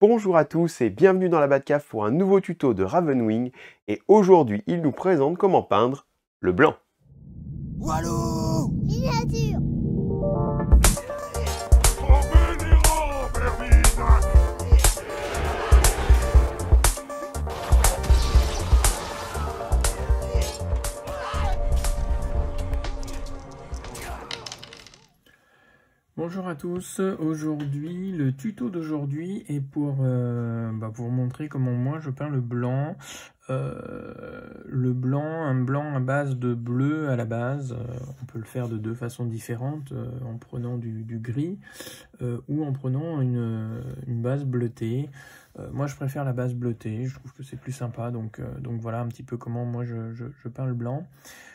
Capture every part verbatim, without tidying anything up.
Bonjour à tous et bienvenue dans la Batcave pour un nouveau tuto de Ravenwing. Et aujourd'hui, il nous présente comment peindre le blanc. Walou Miniature. Bonjour à tous, aujourd'hui le tuto d'aujourd'hui est pour, euh, bah pour vous montrer comment moi je peins le blanc. Euh, le blanc, un blanc à base de bleu à la base, euh, on peut le faire de deux façons différentes, euh, en prenant du, du gris euh, ou en prenant une, une base bleutée. Euh, moi je préfère la base bleutée, je trouve que c'est plus sympa, donc, euh, donc voilà un petit peu comment moi je, je, je peins le blanc.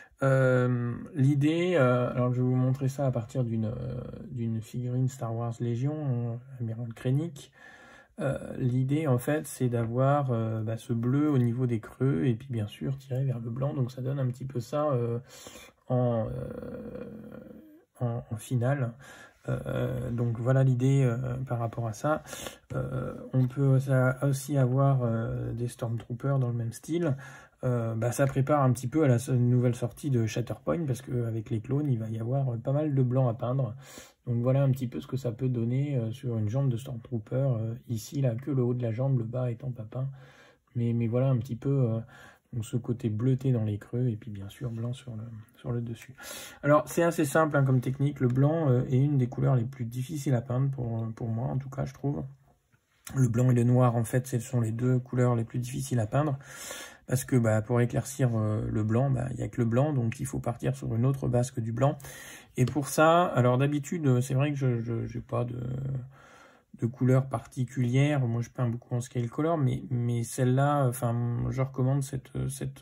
Euh, l'idée, euh, alors je vais vous montrer ça à partir d'une euh, d'une figurine Star Wars Légion, Amiral Krennic. Euh, l'idée en fait c'est d'avoir euh, bah, ce bleu au niveau des creux et puis bien sûr tirer vers le blanc, donc ça donne un petit peu ça euh, en, euh, en, en finale. Euh, donc voilà l'idée euh, par rapport à ça. Euh, on peut aussi avoir euh, des Stormtroopers dans le même style. Euh, bah, ça prépare un petit peu à la nouvelle sortie de Shatterpoint parce qu'avec les clones il va y avoir pas mal de blanc à peindre, donc voilà un petit peu ce que ça peut donner euh, sur une jambe de Stormtrooper, euh, ici là que le haut de la jambe, le bas étant pas peint, mais, mais voilà un petit peu euh, donc ce côté bleuté dans les creux et puis bien sûr blanc sur le, sur le dessus. Alors c'est assez simple hein, comme technique, le blanc euh, est une des couleurs les plus difficiles à peindre pour, pour moi en tout cas je trouve. Le blanc et le noir en fait ce sont les deux couleurs les plus difficiles à peindre. Parce que bah, pour éclaircir euh, le blanc, bah, il n'y a que le blanc, donc il faut partir sur une autre base que du blanc. Et pour ça, alors d'habitude, c'est vrai que je n'ai pas de, de couleur particulière. Moi, je peins beaucoup en scale color, mais, mais celle-là, enfin, je recommande cette, cette,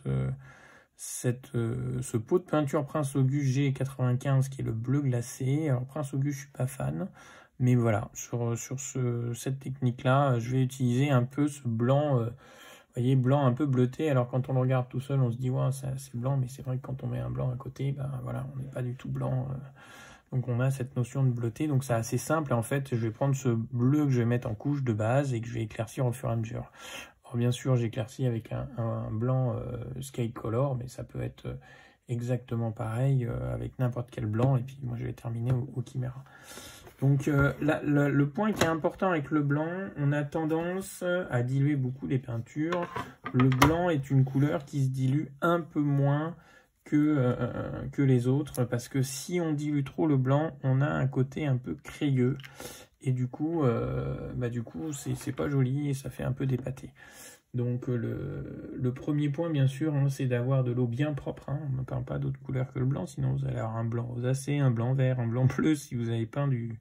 cette, euh, ce pot de peinture Prince Auguste G quatre-vingt-quinze qui est le bleu glacé. Alors Prince Auguste, je suis pas fan. Mais voilà, sur, sur ce, cette technique-là, je vais utiliser un peu ce blanc... Euh, Vous voyez, blanc un peu bleuté, alors quand on le regarde tout seul, on se dit ouais, c'est blanc, mais c'est vrai que quand on met un blanc à côté, ben voilà, on n'est pas du tout blanc. Euh, donc on a cette notion de bleuté, donc c'est assez simple. Et en fait, je vais prendre ce bleu que je vais mettre en couche de base et que je vais éclaircir au fur et à mesure. Alors bien sûr, j'éclaircis avec un, un blanc euh, scale color, mais ça peut être exactement pareil euh, avec n'importe quel blanc. Et puis moi, je vais terminer au, au Chimera. Donc euh, là, le, le point qui est important avec le blanc, on a tendance à diluer beaucoup les peintures. Le blanc est une couleur qui se dilue un peu moins que, euh, que les autres, parce que si on dilue trop le blanc, on a un côté un peu crayeux. Et du coup, euh, bah, du coup, c'est pas joli et ça fait un peu dépaté. Donc le, le premier point, bien sûr, hein, c'est d'avoir de l'eau bien propre. Hein. On ne peint pas d'autres couleurs que le blanc, sinon vous allez avoir un blanc rosacé, un blanc vert, un blanc bleu si vous avez peint du,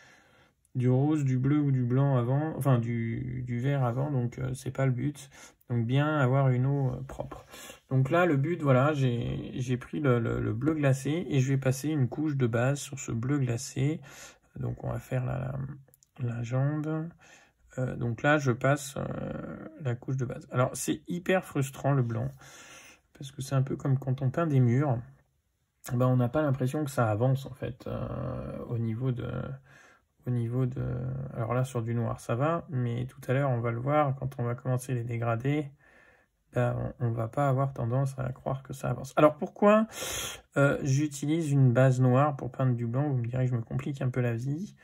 du rose, du bleu ou du blanc avant, enfin du, du vert avant, donc euh, c'est pas le but. Donc bien avoir une eau euh, propre. Donc là, le but, voilà, j'ai pris le, le, le bleu glacé et je vais passer une couche de base sur ce bleu glacé. Donc on va faire la, la, la jambe. Euh, donc là, je passe euh, la couche de base. Alors, c'est hyper frustrant le blanc, parce que c'est un peu comme quand on peint des murs. Ben, on n'a pas l'impression que ça avance, en fait, euh, au niveau de... Au niveau de... Alors là, sur du noir, ça va, mais tout à l'heure, on va le voir, quand on va commencer les dégradés, ben, on ne va pas avoir tendance à croire que ça avance. Alors, pourquoi euh, j'utilise une base noire pour peindre du blanc? Vous me direz que je me complique un peu la vie.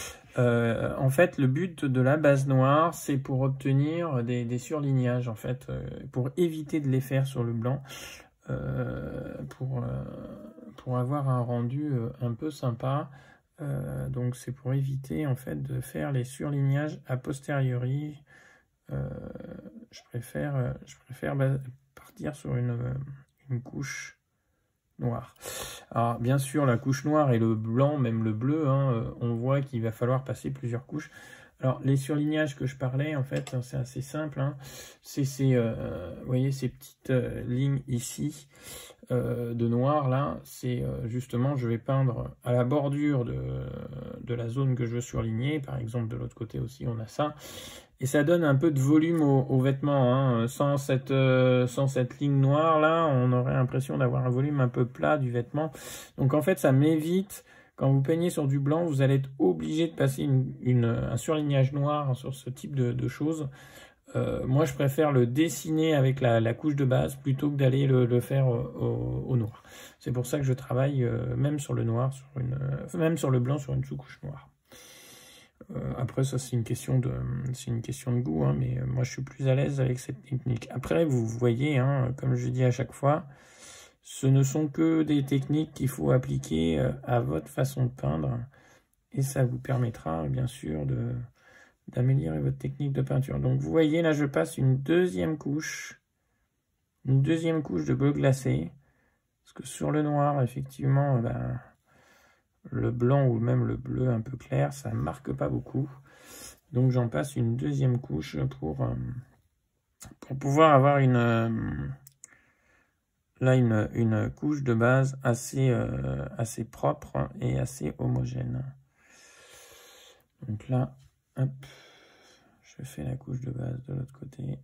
Euh, en fait, le but de la base noire, c'est pour obtenir des, des surlignages, en fait, euh, pour éviter de les faire sur le blanc, euh, pour, euh, pour avoir un rendu euh, un peu sympa. Euh, donc, c'est pour éviter, en fait, de faire les surlignages a posteriori. Euh, je préfère, je préfère partir sur une, une couche noir. Alors bien sûr la couche noire et le blanc, même le bleu, hein, on voit qu'il va falloir passer plusieurs couches. Alors les surlignages que je parlais, en fait c'est assez simple, hein. C'est ces, euh, vous voyez ces petites euh, lignes ici euh, de noir là, c'est euh, justement je vais peindre à la bordure de, de la zone que je veux surligner. Par exemple de l'autre côté aussi on a ça. Et ça donne un peu de volume aux, aux vêtements, hein. Sans cette, euh, sans cette ligne noire là, on aurait l'impression d'avoir un volume un peu plat du vêtement. Donc en fait, ça m'évite, quand vous peignez sur du blanc, vous allez être obligé de passer une, une, un surlignage noir sur ce type de, de choses. Euh, moi, je préfère le dessiner avec la, la couche de base plutôt que d'aller le, le faire au, au, au noir. C'est pour ça que je travaille euh, même sur le noir, sur une, euh, même sur le blanc sur une sous-couche noire. Euh, après, ça c'est une question de, c'est une question de goût, hein, mais moi je suis plus à l'aise avec cette technique. Après, vous voyez, hein, comme je dis à chaque fois, ce ne sont que des techniques qu'il faut appliquer à votre façon de peindre, et ça vous permettra bien sûr de d'améliorer votre technique de peinture. Donc vous voyez, là je passe une deuxième couche, une deuxième couche de bleu glacé, parce que sur le noir, effectivement, ben, le blanc ou même le bleu un peu clair, ça ne marque pas beaucoup. Donc j'en passe une deuxième couche pour, euh, pour pouvoir avoir une, euh, là une, une couche de base assez, euh, assez propre et assez homogène. Donc là, hop, je fais la couche de base de l'autre côté.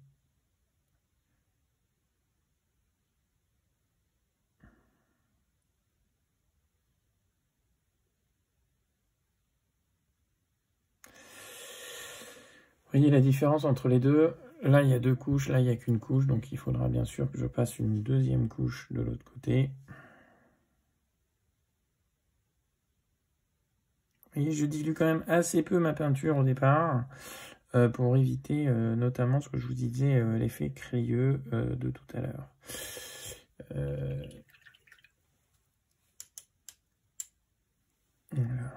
Vous voyez la différence entre les deux? Là, il y a deux couches, là, il n'y a qu'une couche, donc il faudra bien sûr que je passe une deuxième couche de l'autre côté. Vous voyez, je dilue quand même assez peu ma peinture au départ, euh, pour éviter euh, notamment ce que je vous disais, euh, l'effet crayeux euh, de tout à l'heure. Euh... Voilà.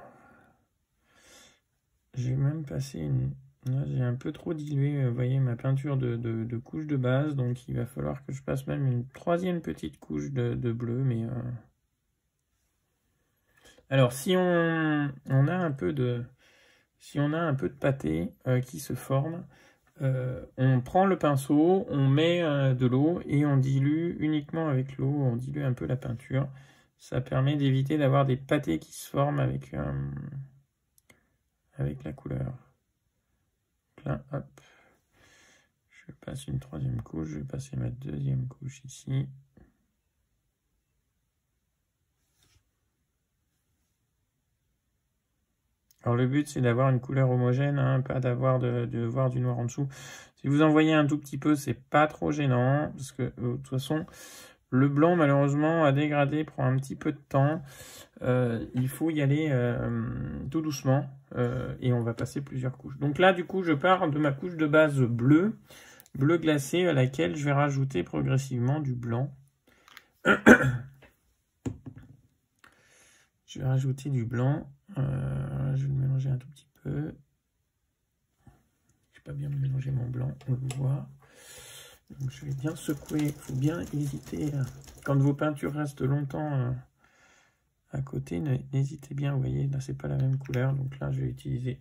J'ai même passé une... J'ai un peu trop dilué, vous voyez, ma peinture de, de, de couche de base, donc il va falloir que je passe même une troisième petite couche de, de bleu, mais... Euh... Alors, si on, on a un peu de... Si on a un peu de pâté euh, qui se forme, euh, on prend le pinceau, on met euh, de l'eau et on dilue uniquement avec l'eau, on dilue un peu la peinture. Ça permet d'éviter d'avoir des pâtés qui se forment avec, euh, avec la couleur. Là, hop, je passe une troisième couche, je vais passer ma deuxième couche ici. Alors le but c'est d'avoir une couleur homogène, hein, pas d'avoir de, de voir du noir en dessous. Si vous en voyez un tout petit peu, c'est pas trop gênant, parce que de toute façon, le blanc malheureusement à dégrader prend un petit peu de temps. Euh, il faut y aller euh, tout doucement, euh, et on va passer plusieurs couches. Donc là du coup je pars de ma couche de base bleue, bleu glacé, à laquelle je vais rajouter progressivement du blanc. Je vais rajouter du blanc. Euh, je vais le mélanger un tout petit peu. Je n'ai pas bien mélangé mon blanc, on le voit. Donc je vais bien secouer. Il faut bien hésiter. Quand vos peintures restent longtemps à côté, n'hésitez bien. Vous voyez, là, c'est pas la même couleur. Donc là, je vais utiliser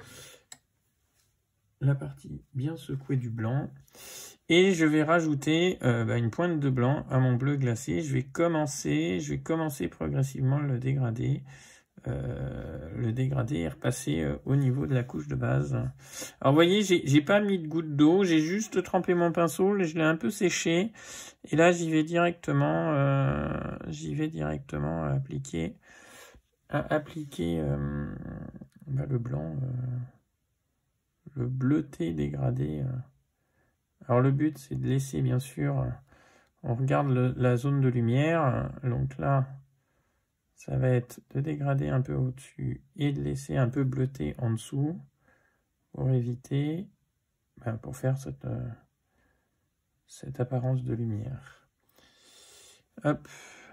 la partie bien secouée du blanc. Et je vais rajouter euh, bah, une pointe de blanc à mon bleu glacé. Je vais commencer, je vais commencer progressivement le dégrader. Euh, le dégrader et repasser euh, au niveau de la couche de base. Alors vous voyez, j'ai pas mis de goutte d'eau, j'ai juste trempé mon pinceau, je l'ai un peu séché, et là j'y vais directement, euh, j'y vais directement appliquer, à appliquer euh, bah, le blanc, euh, le bleuté dégradé. Euh. Alors le but c'est de laisser bien sûr, on regarde le, la zone de lumière, donc là ça va être de dégrader un peu au-dessus et de laisser un peu bleuter en dessous pour éviter, ben pour faire cette, euh, cette apparence de lumière. Hop.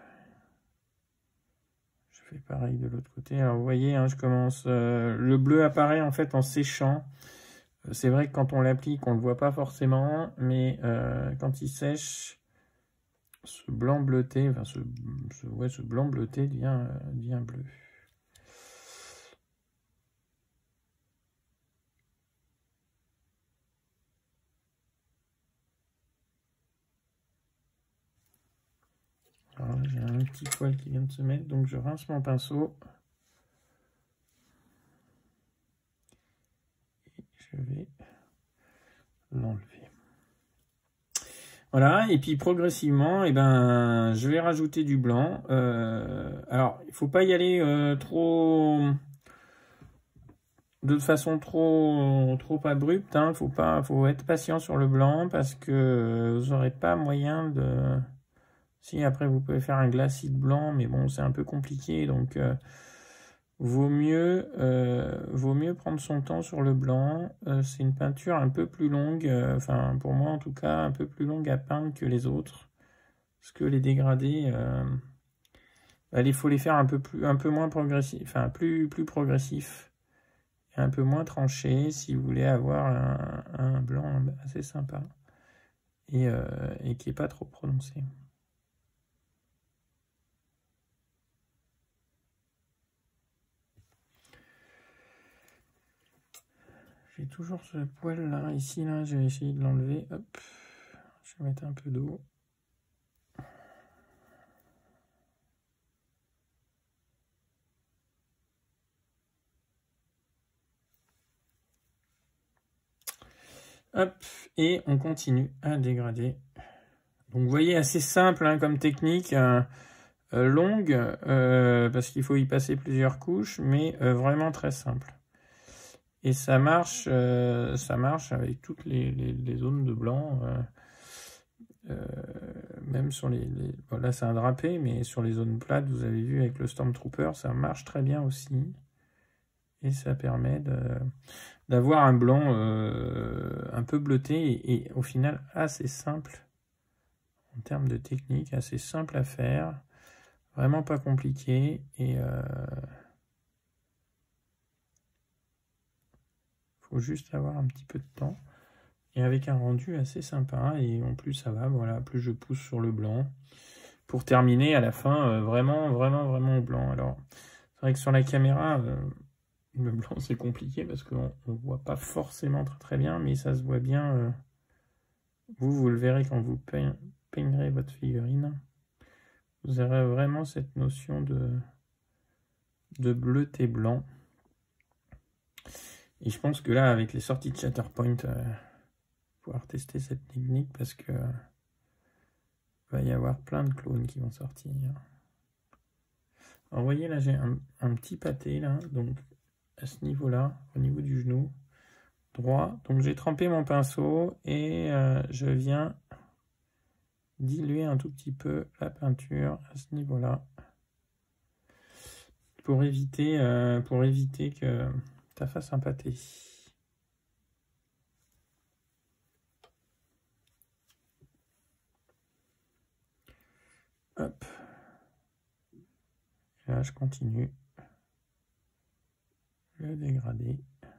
Je fais pareil de l'autre côté. Alors vous voyez, hein, je commence. Euh, le bleu apparaît en fait en séchant. C'est vrai que quand on l'applique, on ne le voit pas forcément, mais euh, quand il sèche, ce blanc bleuté, enfin ce, ce, ouais, ce blanc bleuté devient, euh, devient bleu. Alors là, j'ai un petit poil qui vient de se mettre, donc je rince mon pinceau. Et je vais l'enlever. Voilà, et puis progressivement, eh ben, je vais rajouter du blanc. Euh, alors, il faut pas y aller euh, trop, de façon trop, trop abrupte. Hein. Faut pas, faut être patient sur le blanc parce que vous n'aurez pas moyen de. Si après vous pouvez faire un glacis de blanc, mais bon, c'est un peu compliqué, donc euh, vaut mieux, euh, vaut mieux prendre son temps sur le blanc. Euh, c'est une peinture un peu plus longue, euh, enfin pour moi en tout cas, un peu plus longue à peindre que les autres. Parce que les dégradés, euh, bah, il faut les faire un peu plus, un peu moins progressif, enfin plus, plus progressif, et un peu moins tranché si vous voulez avoir un, un blanc assez sympa et, euh, et qui est pas trop prononcé. J'ai toujours ce poil là, ici là, je vais essayer de l'enlever. Hop, je vais mettre un peu d'eau. Hop, et on continue à dégrader. Donc vous voyez, assez simple hein, comme technique, euh, euh, longue, euh, parce qu'il faut y passer plusieurs couches, mais euh, vraiment très simple. Et ça marche, euh, ça marche avec toutes les, les, les zones de blanc, euh, euh, même sur les... les bon, là c'est un drapé, mais sur les zones plates, vous avez vu avec le Stormtrooper, ça marche très bien aussi. Et ça permet d'avoir un blanc euh, un peu bleuté et, et au final assez simple en termes de technique, assez simple à faire, vraiment pas compliqué et euh, faut juste avoir un petit peu de temps et avec un rendu assez sympa et en plus ça va, voilà, plus je pousse sur le blanc pour terminer à la fin euh, vraiment vraiment vraiment au blanc. Alors c'est vrai que sur la caméra euh, le blanc c'est compliqué parce qu'on ne voit pas forcément très très bien, mais ça se voit bien. Euh, vous, vous le verrez quand vous peign peignerez votre figurine. Vous aurez vraiment cette notion de, de bleuté blanc. Et je pense que là, avec les sorties de Shatterpoint, euh, pouvoir tester cette technique parce que euh, va y avoir plein de clones qui vont sortir. Alors, vous voyez, là, j'ai un, un petit pâté, là, donc à ce niveau-là, au niveau du genou droit. Donc, j'ai trempé mon pinceau et euh, je viens diluer un tout petit peu la peinture à ce niveau-là pour éviter, euh, pour éviter que ça fasse un pâté. Hop. Et là, je continue le dégradé.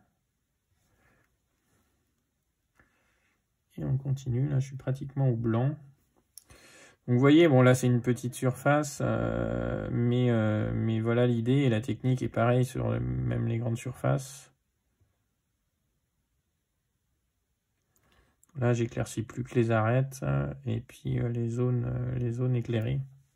Et on continue. Là, je suis pratiquement au blanc. Donc, vous voyez, bon, là, c'est une petite surface, euh, mais, euh, mais voilà l'idée. Et la technique est pareille sur même les grandes surfaces. Là, j'éclaircis plus que les arêtes euh, et puis euh, les zones, euh, les zones éclairées.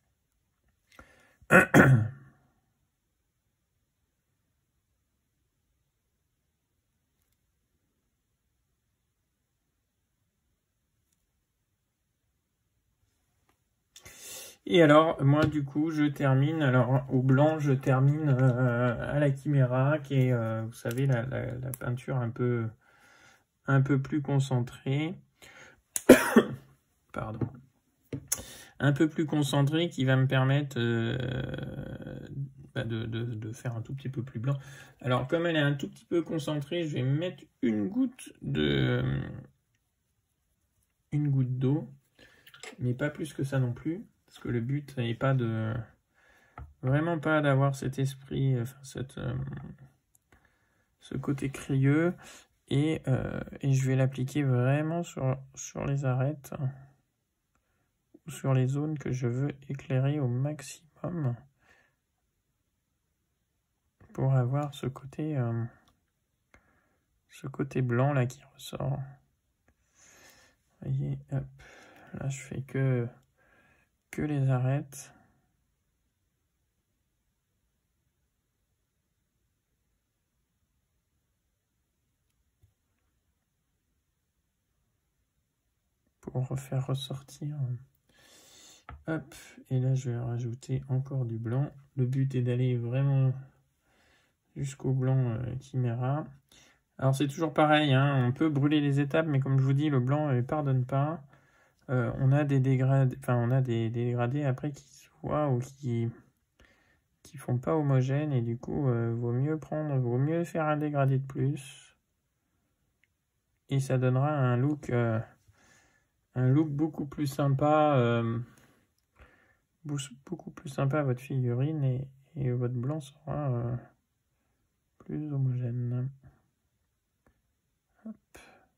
Et alors, moi, du coup, je termine, alors, au blanc, je termine euh, à la Chimera, qui est, euh, vous savez, la, la, la peinture un peu, un peu plus concentrée. Pardon. Un peu plus concentrée, qui va me permettre euh, bah de, de, de faire un tout petit peu plus blanc. Alors, comme elle est un tout petit peu concentrée, je vais mettre une goutte de... une goutte d'eau, mais pas plus que ça non plus. Parce que le but n'est pas de... Vraiment pas d'avoir cet esprit, enfin cette, euh, ce côté crieux. Et, euh, et je vais l'appliquer vraiment sur, sur les arêtes. Ou sur les zones que je veux éclairer au maximum. Pour avoir ce côté, euh, ce côté blanc là qui ressort. Vous voyez, hop. Là je fais que... que les arêtes. Pour refaire ressortir. Hop, et là je vais rajouter encore du blanc. Le but est d'aller vraiment jusqu'au blanc euh, Chimera. Alors c'est toujours pareil, hein, on peut brûler les étapes, mais comme je vous dis, le blanc ne pardonne pas. Euh, on a des dégradés, enfin on a des, des dégradés après qui se voient ou qui qui font pas homogène, et du coup euh, vaut mieux prendre, vaut mieux faire un dégradé de plus, et ça donnera un look euh, un look beaucoup plus sympa, euh, beaucoup plus sympa à votre figurine, et, et votre blanc sera euh, plus homogène. Hop.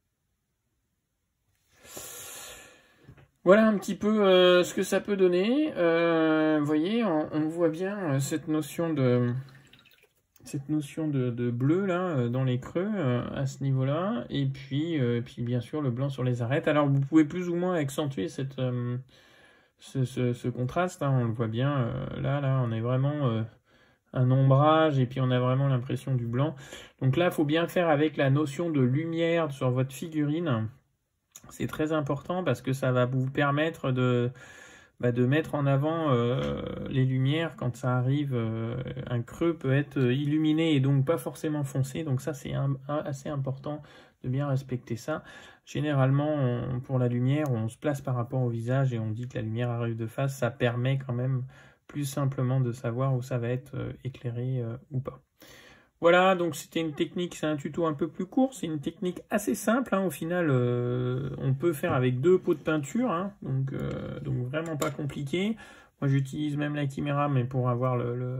Voilà un petit peu euh, ce que ça peut donner. Euh, vous voyez, on, on voit bien euh, cette notion de cette notion de, de bleu là euh, dans les creux euh, à ce niveau-là, et puis euh, puis bien sûr le blanc sur les arêtes. Alors vous pouvez plus ou moins accentuer cette euh, ce, ce, ce contraste. Hein, on le voit bien euh, là là, on est vraiment euh, un ombrage, et puis on a vraiment l'impression du blanc. Donc là, il faut bien faire avec la notion de lumière sur votre figurine. C'est très important parce que ça va vous permettre de, bah, de mettre en avant euh, les lumières quand ça arrive. Euh, un creux peut être illuminé et donc pas forcément foncé. Donc ça, c'est assez important de bien respecter ça. Généralement, on, pour la lumière, on se place par rapport au visage et on dit que la lumière arrive de face. Ça permet quand même plus simplement de savoir où ça va être euh, éclairé euh, ou pas. Voilà, donc c'était une technique, c'est un tuto un peu plus court, c'est une technique assez simple, hein, au final euh, on peut faire avec deux pots de peinture, hein, donc, euh, donc vraiment pas compliqué. Moi j'utilise même la Chimera, mais pour avoir le, le,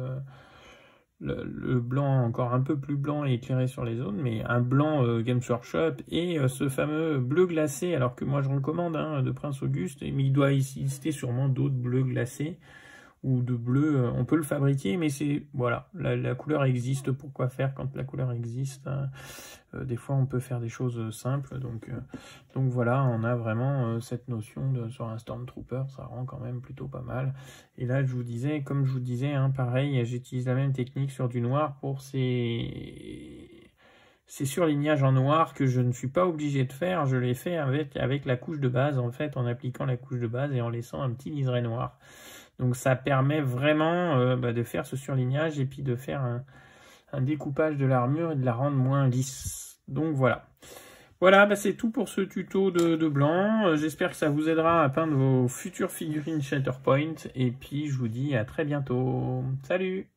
le, le blanc encore un peu plus blanc et éclairé sur les zones, mais un blanc euh, Games Workshop, et euh, ce fameux bleu glacé, alors que moi je recommande hein, de Prince Auguste, mais il doit exister sûrement d'autres bleus glacés, ou de bleu, on peut le fabriquer, mais c'est, voilà, la, la couleur existe, pourquoi faire quand la couleur existe, hein. euh, des fois on peut faire des choses simples, donc, euh, donc voilà, on a vraiment euh, cette notion de, sur un Stormtrooper, ça rend quand même plutôt pas mal. Et là je vous disais, comme je vous disais, hein, pareil, j'utilise la même technique sur du noir pour ces... ces surlignages en noir que je ne suis pas obligé de faire, je les fais avec, avec la couche de base, en fait, en appliquant la couche de base et en laissant un petit liseré noir. Donc ça permet vraiment euh, bah, de faire ce surlignage et puis de faire un, un découpage de l'armure et de la rendre moins lisse. Donc voilà. Voilà, bah, c'est tout pour ce tuto de, de blanc. Euh, J'espère que ça vous aidera à peindre vos futures figurines Shatterpoint. Et puis je vous dis à très bientôt. Salut!